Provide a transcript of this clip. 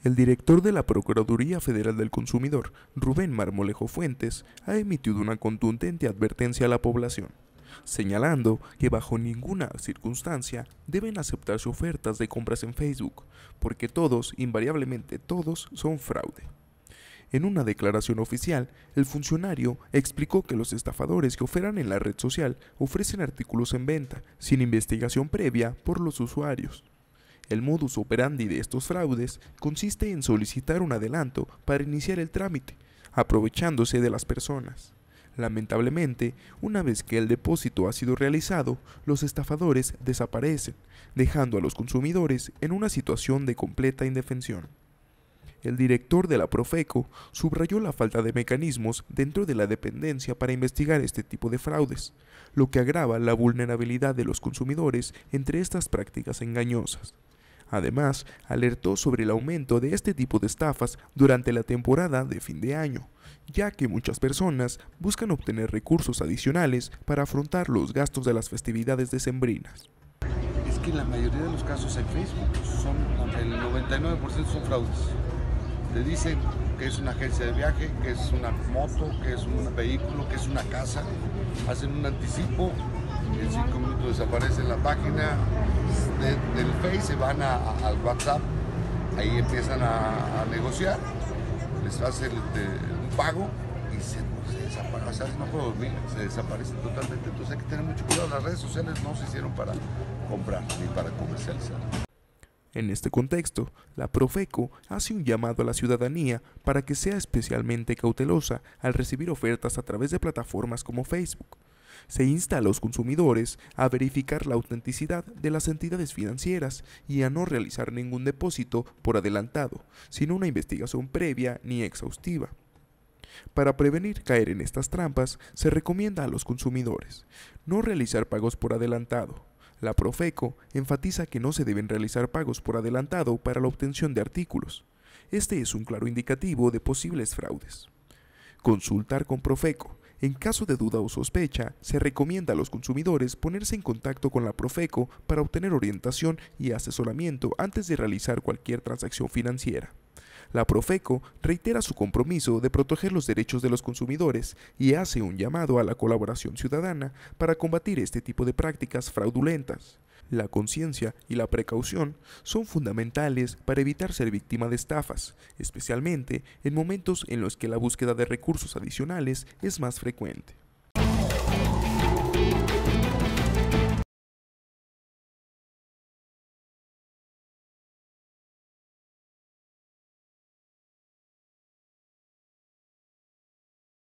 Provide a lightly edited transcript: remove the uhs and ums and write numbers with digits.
El director de la Procuraduría Federal del Consumidor, Rubén Marmolejo Fuentes, ha emitido una contundente advertencia a la población, señalando que bajo ninguna circunstancia deben aceptarse ofertas de compras en Facebook, porque todos, invariablemente todos, son fraude. En una declaración oficial, el funcionario explicó que los estafadores que operan en la red social ofrecen artículos en venta, sin investigación previa por los usuarios. El modus operandi de estos fraudes consiste en solicitar un adelanto para iniciar el trámite, aprovechándose de las personas. Lamentablemente, una vez que el depósito ha sido realizado, los estafadores desaparecen, dejando a los consumidores en una situación de completa indefensión. El director de la Profeco subrayó la falta de mecanismos dentro de la dependencia para investigar este tipo de fraudes, lo que agrava la vulnerabilidad de los consumidores entre estas prácticas engañosas. Además, alertó sobre el aumento de este tipo de estafas durante la temporada de fin de año, ya que muchas personas buscan obtener recursos adicionales para afrontar los gastos de las festividades decembrinas. Es que la mayoría de los casos en Facebook el 99% son fraudes. Te dicen que es una agencia de viaje, que es una moto, que es un vehículo, que es una casa, hacen un anticipo, en 5 minutos desaparece la página del Face, se van al WhatsApp, ahí empiezan a negociar, les hacen un pago y se desaparece, no puedo dormir, se desaparece totalmente. Entonces hay que tener mucho cuidado, las redes sociales no se hicieron para comprar ni para comercializar. En este contexto, la Profeco hace un llamado a la ciudadanía para que sea especialmente cautelosa al recibir ofertas a través de plataformas como Facebook. Se insta a los consumidores a verificar la autenticidad de las entidades financieras y a no realizar ningún depósito por adelantado, sin una investigación previa ni exhaustiva. Para prevenir caer en estas trampas, se recomienda a los consumidores no realizar pagos por adelantado. La Profeco enfatiza que no se deben realizar pagos por adelantado para la obtención de artículos. Este es un claro indicativo de posibles fraudes. Consultar con Profeco. En caso de duda o sospecha, se recomienda a los consumidores ponerse en contacto con la Profeco para obtener orientación y asesoramiento antes de realizar cualquier transacción financiera. La Profeco reitera su compromiso de proteger los derechos de los consumidores y hace un llamado a la colaboración ciudadana para combatir este tipo de prácticas fraudulentas. La conciencia y la precaución son fundamentales para evitar ser víctima de estafas, especialmente en momentos en los que la búsqueda de recursos adicionales es más frecuente.